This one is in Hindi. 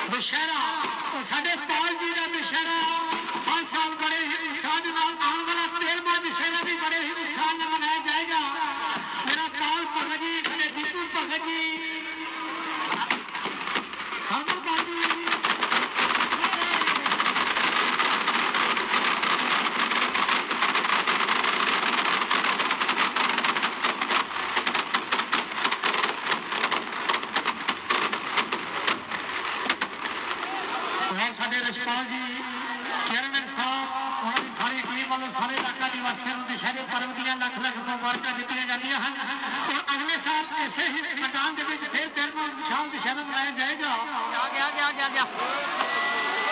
दशहरा और साढ़े पाल जी का दशहरा हर साल बड़े ही उत्साह के नाल आने वाला 13वां दशहरा भी बड़े ही उत्साह में मनाया जाएगा। मेरा पाल भगत जी, साढ़े दीपू भगत जी, हरमन पाल जी, साढ़े रशपाल जी चेयरमैन साहब उन्होंने सारी टीम वालों सारे इलाका निवासियों को दशहरे पर्व दी लख लख मुबारक दी जाएगी हैं और अगले साल इसे ही मैदान के फिर 13वां विशाल दशहरा मनाया जाएगा।